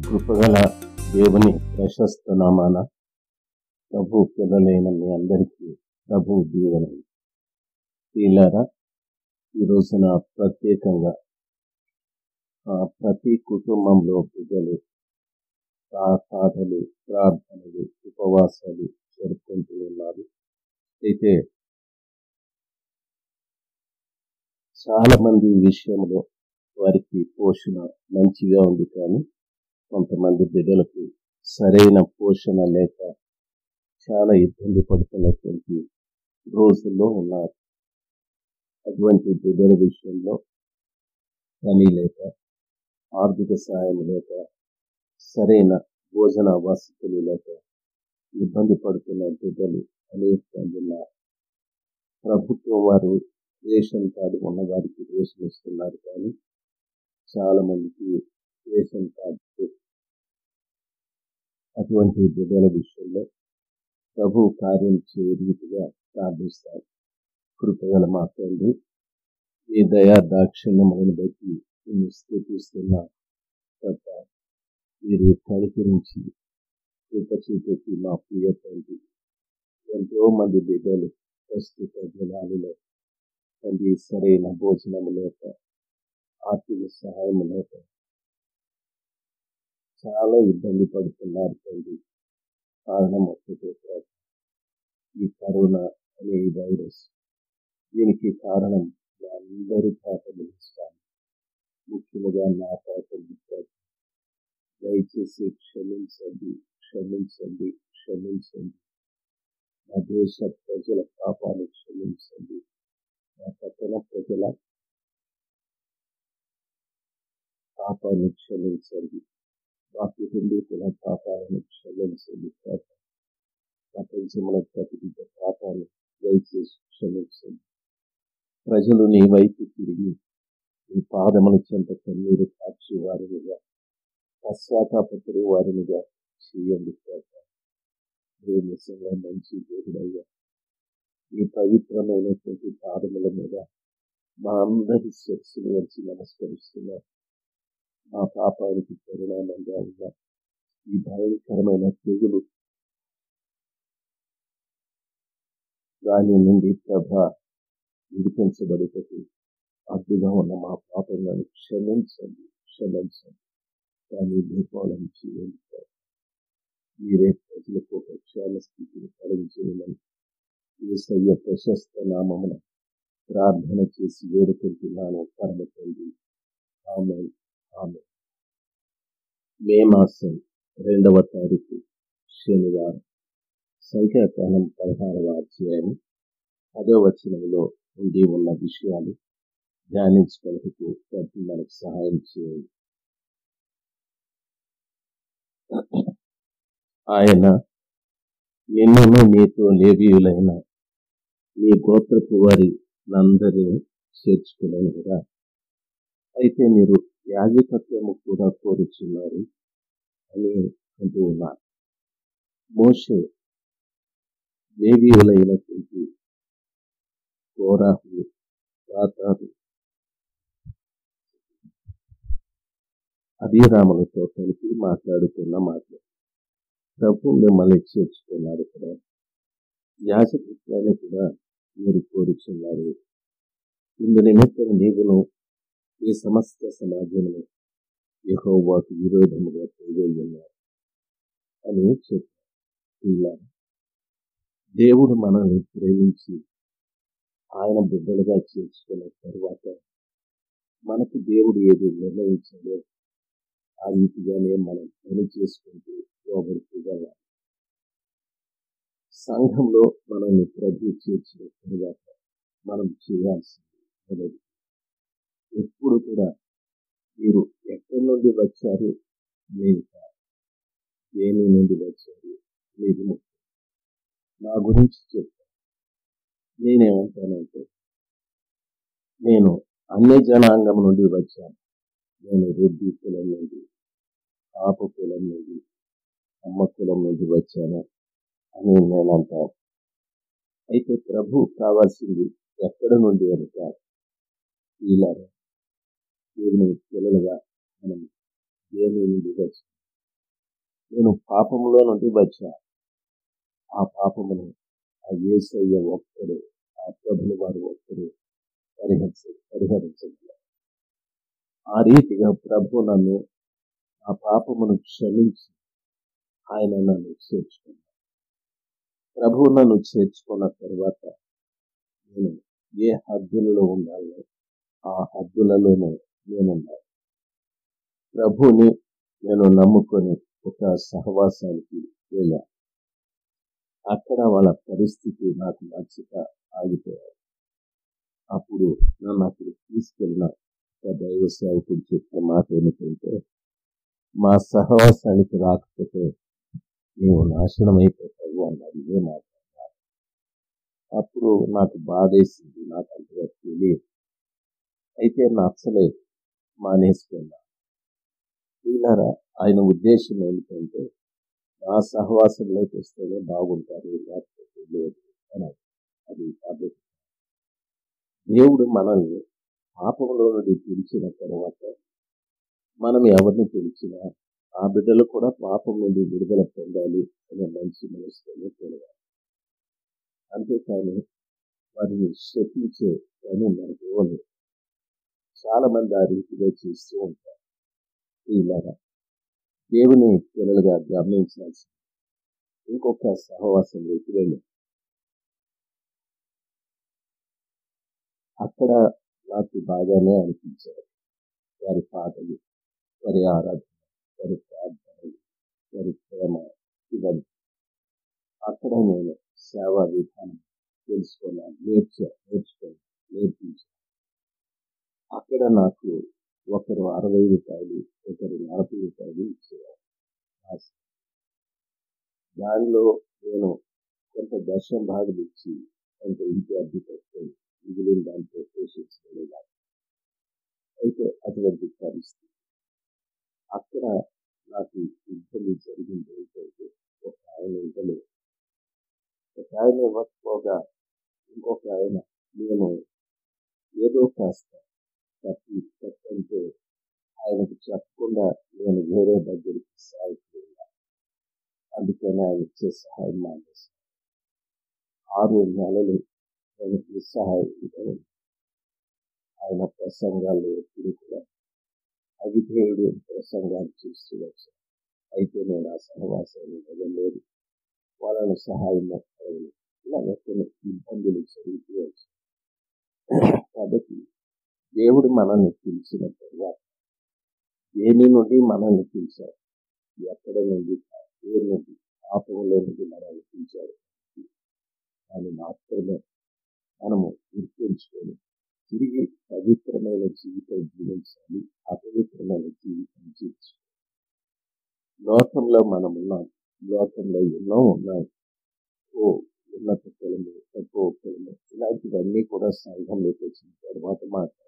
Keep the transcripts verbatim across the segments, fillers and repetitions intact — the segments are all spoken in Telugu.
కృపగల దేవుని ప్రశస్త నామాన ప్రభు పిల్లలైన మీ అందరికీ ప్రభు దీవెనలు. ప్రియులారా, ఈ రోజున ప్రత్యేకంగా ఆ ప్రతి కుటుంబంలో బిడ్డలు ప్రార్థనలు ప్రార్థనలు ఉపవాసాలు జరుపుకుంటూ ఉన్నారు. అయితే చాలా మంది విషయంలో వారికి పోషణ మంచిగా ఉంది, కానీ కొంతమంది బిడ్డలకు సరైన పోషణ లేక చాలా ఇబ్బంది పడుతున్నటువంటి రోజుల్లో ఉన్నారు. అటువంటి బిడ్డల విషయంలో పని లేక, ఆర్థిక సహాయం లేక, సరైన భోజన వసతులు లేక ఇబ్బంది పడుతున్న బిడ్డలు అనేక మంది ఉన్నారు. ప్రభుత్వం వారు రేషన్ కార్డు ఉన్న వారికి రేషన్ ఇస్తున్నారు, కానీ చాలా మందికి రేషన్ కార్డు. అటువంటి బిడ్డల విషయంలో ప్రభు కార్యం చేయ రీతిగా ప్రార్థిస్తారు. కృపగల మా తండ్రి, ఈ దయా దాక్షిణ్యములను బట్టి నేను స్థుతిస్తున్న తప్ప మీరు కనికరించి కృప చూపెట్టి మా ప్రియ తండ్రి, ఎంతో మంది బిడ్డలు ప్రస్తుత దినాలలో తండ్రి సరైన భోజనము లేక, ఆర్థిక సహాయం లేక చాలా ఇబ్బంది పడుతున్నారు తండ్రి. కారణం ఒక్కటే కాదు, ఈ కరోనా అనే ఈ వైరస్. దీనికి కారణం నా అందరి పాపములు ఇస్తాను, ముఖ్యంగా నా పాపములు. దయచేసి క్షమించండి, క్షమించండి, క్షమించండి. నా దేశ ప్రజల పాపాన్ని క్షమించండి. నా పట్టణ ప్రజల పాపాన్ని క్షమించండి. మా కుటుంబీకుల పాపాలను క్షమించండి. ప్రపంచముల ప్రతి పాపాన్ని దయచేసి క్షమించండి. ప్రజలు నీ వైపు తిరిగి నీ పాదముల చెంత కన్నీరు కాచి వారినిగా, పశ్చాత్తాపపడు వారినిగా చేయండి. నిజంగా మంచి దేవుడయ్యా, ఈ పవిత్రమైనటువంటి పాదముల మీద మా అందరి శిరస్సును వచ్చి నమస్కరిస్తున్నారు. మా పాపానికి పరిణామంగా ఉన్న ఈ భయంకరమైన తెగులు దాని నుండి ప్రభ విడిపించబడుటకు అడ్డుగా ఉన్న మా పాపలను క్షమించండి, క్షమించండి. కానీ నిర్మూలన చేయండి. మీరే ప్రజలకు ఒక క్షేమ స్థితిని కలిగించమని యేసయ్య ప్రశస్త నామమున ప్రార్థన చేసి వేడుకుంటున్నాను పరమ తండ్రి. ఆమేన్, ఆమేన్. మే మాసం రెండవ తారీఖు శనివారం. సంఖ్యాకాలం పదహారవ అధ్యాయం పదవ వచనంలో ఉండి ఉన్న విషయాలు ధ్యానించుకొనుటకు ప్రభు మనకు సహాయం చేయండి. ఆయన నిన్నును నీతో లేవీయులైన నీ గోత్రపు వారి నందరినీ చేర్చుకునేను కదా. అయితే మీరు యాజకత్వము కూడా కోరుచున్నారు అని అంటూ ఉన్నారు. మోషే లేవీయులైనటువంటి కోరాహు, దాతాను, అబీరాములతో కలిపి మాట్లాడుతున్న మాటలు. ప్రభు మిమ్మల్ని చేర్చుకున్నాడు కదా, యాజకత్వాన్ని కూడా మీరు కోరుచున్నారు. ఇందు నిమిత్తం నీవును ఈ సమస్త సమాజంలో యెహోవాకు విరోధముగా తిరిగి ఉన్నారు అని చెప్పారు. దేవుడు మనల్ని ప్రేమించి ఆయన బిడ్డలుగా చేర్చుకున్న తరువాత మనకు దేవుడు ఏది నిర్ణయించాడో ఆ రీతిగానే మనం పని చేసుకుంటూ పోగొట్టుకోవాలి. సంఘంలో మనల్ని ప్రభు చేర్చిన తరువాత మనం చేయాల్సింది మొదటి, ఎప్పుడు కూడా మీరు ఎక్కడి నుండి వచ్చారు అనేది కాదు, దేని నుండి వచ్చారు అనేది ముఖ్యం. నా గురించి చెప్తాను. నేనేమంటానంటే, నేను అన్ని జనాంగం నుండి వచ్చాను. నేను రెడ్డి కులం నుండి, కాపు కులం నుండి, అమ్మ కులం నుండి వచ్చాను అని నేను అంటాను. అయితే ప్రభు కావాల్సింది ఎక్కడి నుండి అని కాదు. ఇలా దేవుని పిల్లలుగా మనం దేని నుండి వచ్చాం, నేను పాపములో నుండి వచ్చా. ఆ పాపమును ఆ యేసయ్య ఒక్కడు, ఆ ప్రభుని వారు ఒక్కడు పరిహరించ పరిహరించగలరు. ఆ రీతిగా ప్రభు నన్ను ఆ పాపమును క్షమించి ఆయన నన్ను చేర్చుకున్నాడు. ప్రభు నన్ను చేర్చుకున్న తర్వాత నేను ఏ హద్దులలో ఉండాలో ఆ హద్దులలోనే నేనున్నాను. ప్రభుని నేను నమ్ముకొని ఒక సహవాసానికి వెళ్ళాను. అక్కడ వాళ్ళ పరిస్థితి నాకు నచ్చక ఆగిపోయారు. అప్పుడు నన్ను అక్కడ తీసుకెళ్ళిన ఒక దైవ సేవకుడు చెప్పిన మాట ఏమిటంటే, మా సహవాసానికి రాకపోతే నీవు నాశనం అయిపోతావు అన్నారు. ఇదే మాట. అప్పుడు నాకు బాధేసింది, నాకు అంతగా తెలియదు. అయితే నచ్చలేదు, మానేసుకున్నా. వీళ్ళారా, ఆయన ఉద్దేశం ఏమిటంటే నా సహవాసంలోకి వస్తేనే బాగుంటారు, లేకపోతే లేదు అని. అది పద్ధతి. దేవుడు మనల్ని పాపంలో నుండి పిలిచిన తర్వాత మనం ఎవరిని పిలిచినా ఆ బిడ్డలు కూడా పాపం నుండి విడుదల పొందాలి అనే మంచి మనసులోనే తెలియాలి. అంతేకాని వారిని శపించే పని మనకు ఇవ్వలేదు. చాలా మంది ఆ రీతిగా చేస్తూ ఉంటారు. ఇలాగా దేవుని పిల్లలుగా గమనించాల్సి ఇంకొక సహవాసంలోకి వెళ్ళాం. అక్కడ నాకు బాగానే అనిపించారు. వారి పాటలు, వారి ఆరాధన, వారి ప్రార్థనలు, వారి ప్రేమ, ఇవన్నీ. అక్కడ నేను సేవా విధానం తెలుసుకున్నాను, నేర్చా నేర్చుకున్నాను నేర్పించాను. అక్కడ నాకు ఒకరు అరవై రూపాయలు, ఒకరు నలభై రూపాయలు ఇచ్చేవారు. దానిలో నేను కొంత దశం భాగం ఇచ్చి కొంత ఇంటి అద్దె పెట్టుకొని మిగిలిన దాంట్లో పోషించలేదు. అయితే అటువంటి పరిస్థితి అక్కడ నాకు ఇబ్బంది జరిగింది ఏంటంటే, ఒక ఆయన ఇవ్వలేదు. ఒక ఆయన ఇవ్వకపోగా ఇంకొక ఆయన నేను ఏదో కాస్త తప్పి తప్పంటే ఆయనకు చెప్పకుండా నేను వేరే దగ్గరికి సాగిపోయినా. అందుకని ఆయన ఇచ్చే సహాయం మానేశాను. ఆరు నెలలు నేను నిస్సహాయంగా ఉన్నాను. ఆయన ప్రసంగాలు ఎప్పుడు కూడా అవిధేయుడు ప్రసంగాలు చేస్తూ వచ్చాను. అయితే నేను ఆ సహవాసాన్ని వదలలేదు, వాళ్ళను సహాయం అడగలేదు. ఇలా కొన్ని ఇబ్బందులు జరుగుతూ వచ్చాయి. కాబట్టి దేవుడు మనల్ని పిలిచిన తర్వాత దేని నుండి మనల్ని పిలిచాడు, ఎక్కడ నుండి, ఏ నుండి, పాపంలో నుండి మనల్ని పిలిచాడు, దాన్ని మాత్రమే మనము గుర్తుంచుకొని తిరిగి పవిత్రమైన జీవితం జీవించాలి, అపవిత్రమైన జీవితం జీవించాలి. లోకంలో మనం ఉన్నాం, లోకంలో ఎన్నో ఉన్నాయి. ఓ ఉన్నత కులము, తక్కువ కులము, ఇలాంటివన్నీ కూడా సంఘంలోకి వచ్చిన తర్వాత మాట్లాడారు.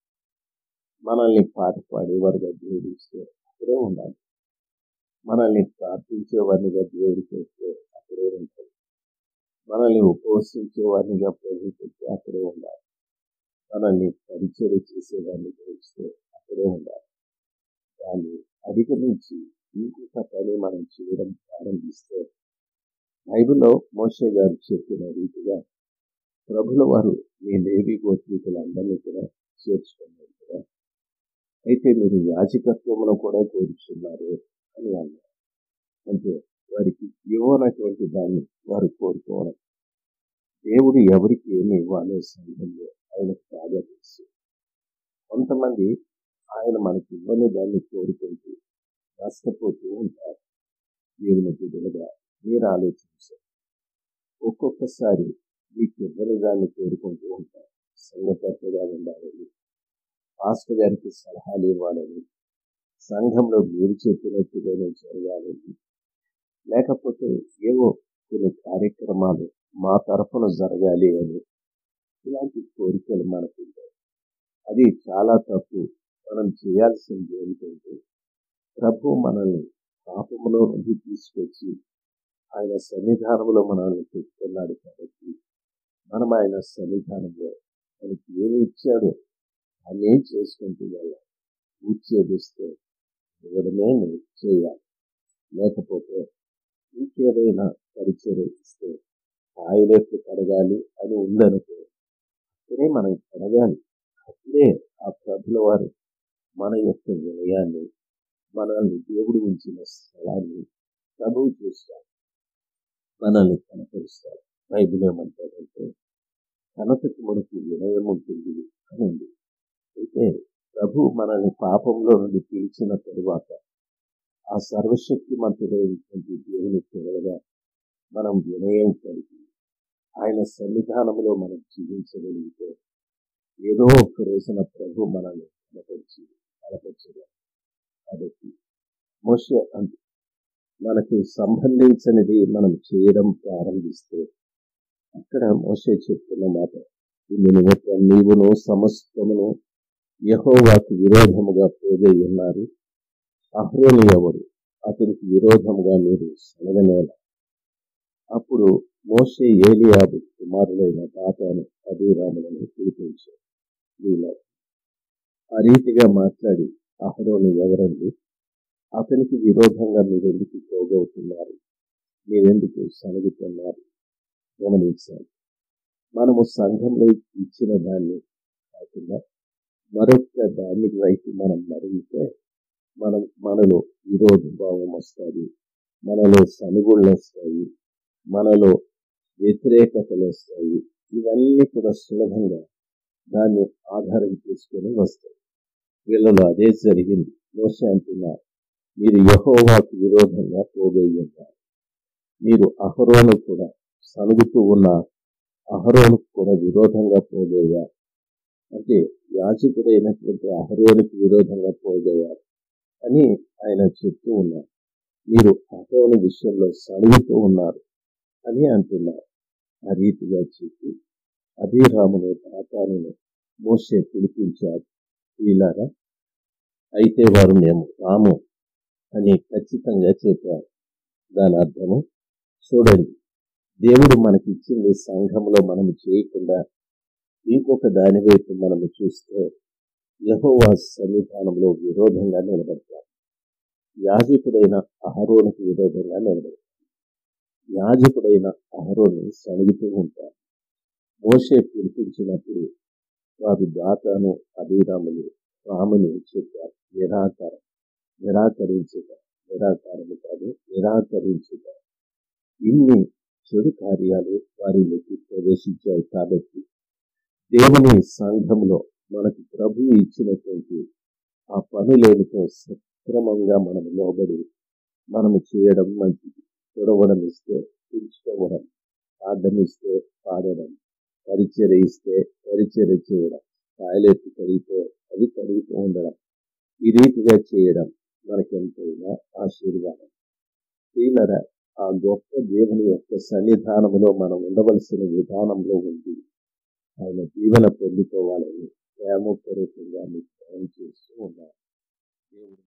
మనల్ని పాట పాడేవారుగా దేవుడిస్తే అక్కడే ఉండాలి. మనల్ని ప్రార్థించేవారినిగా దేవుడు చేస్తే అక్కడే ఉంటాడు. మనల్ని ఉపవసించేవారినిగా ప్రభుత్వం అక్కడే ఉండాలి. మనల్ని పరిచయం చేసేవారిని గ్రహిస్తే అక్కడే ఉండాలి. దాన్ని అధిగమించి ఇంకొక పని మనం చేయడం ప్రారంభిస్తే, బైబిల్లో మోషే గారు చెప్పిన రీతిగా ప్రభుల వారు మీ లేవి గోత్రీకులందరినీ కూడా చేర్చుకున్నారు కదా, అయితే మీరు యాజకత్వమును కూడా కోరుచున్నారు అని అన్నారు. అంటే వారికి ఇవ్వనటువంటి దాన్ని వారు కోరుకోవడం. దేవుడు ఎవరికి ఏమి ఇవ్వాలో సంఘంలో ఆయనకు బాగా తెలుసు. కొంతమంది ఆయన మనకి ఇవ్వని దాన్ని కోరుకుంటూ నష్టపోతూ ఉంటారు. దేవుని బిడ్డలుగా మీరు ఆలోచించారు. ఒక్కొక్కసారి మీకు ఇవ్వని దాన్ని కోరుకుంటూ ఉంటారు. సంఘటనగా ఉండాలని, పాస్టర్ గారికి సలహాలు ఇవ్వాలని, సంఘంలో మీరు చెప్పినట్టుగానే జరగాలని, లేకపోతే ఏవో కొన్ని కార్యక్రమాలు మా తరఫున జరగాలి అని, ఇలాంటి కోరికలు మనకు ఉంటాయి. అది చాలా తప్పు. మనం చేయాల్సింది ఏమిటంటే, ప్రభు మనల్ని పాపములో నుండి తీసుకొచ్చి ఆయన సన్నిధానంలో మనల్ని పెట్టుకున్నాడు కాబట్టి మనం ఆయన సన్నిధానంలో మనకి ఏమి ఇచ్చాడో అన్నీ చేసుకుంటూ వెళ్ళాలి. పూర్తి చేస్తే ఇవ్వడమే చేయాలి. లేకపోతే ఇంకేదైనా పరిచయం ఇస్తే కాయలెట్లు కడగాలి అని ఉందనుకో, అప్పుడే మనం కడగాలి. అప్పుడే ఆ ప్రభుల వారు మన యొక్క వినయాన్ని, మనల్ని దేవుడు ఉంచిన స్థలాన్ని ప్రభువు చూస్తారు, మనల్ని కనపరుస్తారు. బైబిల్ ఏమంటారంటే ఘనతకు మనకు వినయం ఉంటుంది అని ఉంది. అయితే ప్రభు మనల్ని పాపంలో నుండి పిలిచిన తరువాత ఆ సర్వశక్తిమంతుడైనటువంటి దేవుని పిల్లలుగా మనం వినయం కలిగి ఆయన సన్నిధానంలో మనం జీవించగలిగితే ఏదో ఒక రోజున ప్రభు మనల్ని కనపరిచి కనపరచగలరు. కాబట్టి మోషే అంత మనకు సంబంధించినది మనం చేయడం ప్రారంభిస్తే అక్కడ మోషే చెప్తున్న మాట, ఇందు నిమిత్తం నీవును సమస్తమును యెహోవాకు విరోధముగా పోగై ఉన్నారు. అహరోను ఎవరు? అతనికి విరోధముగా మీరు సనగనేల. అప్పుడు మోషే ఏలీయాబు కుమారుడైన దాతాను అబీరాములను పిలిపించాడు. వీళ్ళ ఆ రీతిగా మాట్లాడి, అహరోను ఎవరండి? అతనికి విరోధంగా మీరెందుకు పోగవుతున్నారు? మీరెందుకు సనగుతున్నారు? గమనించాలి. మనము సంఘంలో ఇచ్చిన దాన్ని కాకుండా మరొక దాని వైపు మనం మరిగితే మనం మనలో విరోధ భావం వస్తుంది, మనలో సనుగుళ్ళు వస్తాయి, మనలో వ్యతిరేకతలు వస్తాయి. ఇవన్నీ కూడా సులభంగా దాన్ని ఆధారం చేసుకొని వస్తాయి. వీళ్ళలో అదే జరిగింది. మోషే అంటున్నారు, మీరు యెహోవాకు విరోధంగా పోగొయ్యున్నారు. మీరు అహరోను కూడా సనుగుతూ ఉన్న అహరోనుకు కూడా విరోధంగా పోగయ్యారు. అంటే యాజకుడైనటువంటి అహరోనుకు విరోధంగా పోగయ్యారు అని ఆయన చెప్తూ ఉన్నారు. మీరు అహరోను విషయంలో సనుగుతూ ఉన్నారు అని అంటున్నారు. ఆ రీతిగా చెప్పి అబీరామును దాతానును మోషే పిలిపించారు. వీళ్ళారా అయితే వారు మేము రాము అని ఖచ్చితంగా చెప్పారు. దాని అర్థము చూడండి, దేవుడు మనకిచ్చింది సంఘంలో మనము చేయకుండా ఇంకొక దాని వైపు మనము చూస్తే యెహోవా సన్నిధానంలో విరోధంగా నిలబడతారు. యాజకుడైన అహరోనుకు విరోధంగా నిలబడతారు. యాజకుడైన అహరోను సణుగుతూ ఉంటారు. మోషే పిలిపించినప్పుడు వారు దాతాను అబీరాములు రాముని చెప్పారు, నిరాకారం నిరాకరించుట నిరాకారము కాదు నిరాకరించుట. ఇన్ని చెడు కార్యాలు వారిలోకి ప్రవేశించాయి. కాబట్టి దేవుని సంఘంలో మనకు ప్రభు ఇచ్చినటువంటి ఆ పనులేమితో సక్రమంగా మనం లోబడి మనము చేయడం మంచిది. చూడవడం ఇస్తే పిలుచుకోవడం, ప్రార్థన ఇస్తే పాడడం, పరిచర్య ఇస్తే పరిచర్య చేయడం, కాయలెత్తి కడిగితే అది కడుగుతూ ఉండడం, ఈ రీతిగా చేయడం మనకెంతైనా ఆశీర్వాదం. ఈయన ఆ గొప్ప దేవుని యొక్క సన్నిధానంలో మనం ఉండవలసిన విధానంలో ఉంది ఆయన దీవెన పొందుకోవాలని ప్రేమపూర్వకంగా మీకు చేస్తూ ఉన్నారు. దేవుడు